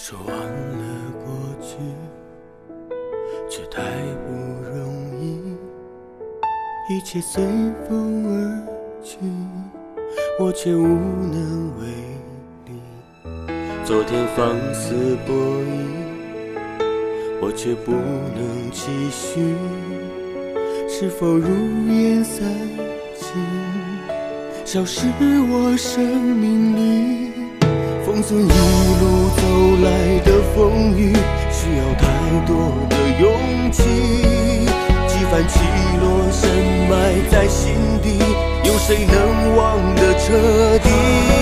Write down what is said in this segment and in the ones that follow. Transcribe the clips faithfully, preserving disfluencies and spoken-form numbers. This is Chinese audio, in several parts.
说忘了过去，却太不容易，一切随风而去，我却无能为力。昨天放肆博弈，我却不能继续，是否如烟散尽，消失我生命里。封存一路走来的风雨，需要太多的勇气，几番起落深埋在心底，有谁能忘得彻底？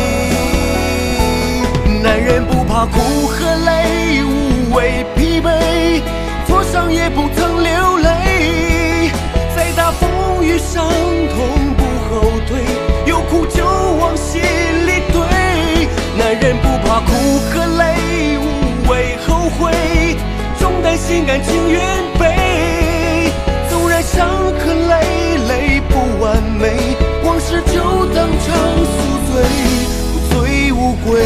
男人不怕苦和累，无畏疲惫，挫伤也不曾流泪，再大风雨伤痛不后退，有苦就往心里堆。男人不怕苦和累，无畏后悔，重担心甘情愿背。纵然伤和累累不完美，往事就当场宿醉，不醉无归。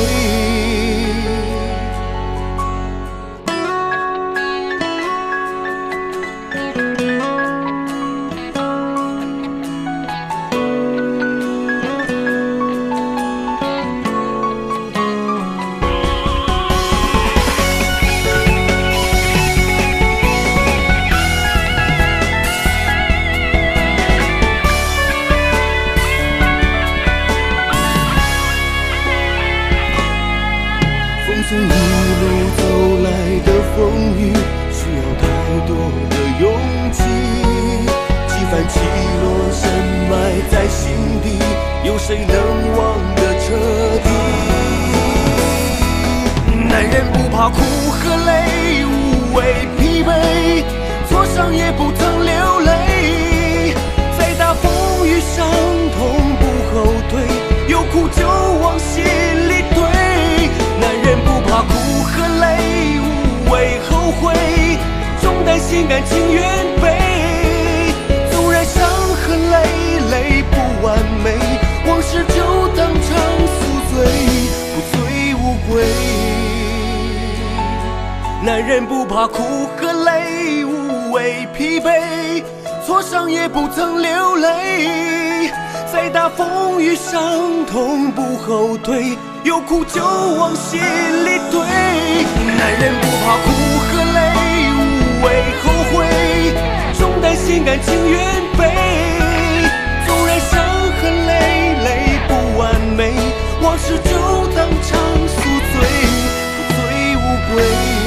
一路走来的风雨，需要太多的勇气，几番起落深埋在心底，有谁能忘得彻底？男人不怕苦和累，无畏疲惫，挫伤也不曾流泪，再大风雨伤痛不后退，有苦就往心里堆。男人不怕苦和累，无畏后悔，重担心甘情愿背。纵然伤和累累不完美，往事就当场宿醉，不醉无归。男人不怕苦和累，无畏疲惫，挫伤也不曾流泪，再大风雨伤痛不后退，有苦就往心里堆。男人不怕苦和累，无畏后悔，重担心甘情愿背。纵然伤和累累不完美，往事就当场宿醉，不醉无归。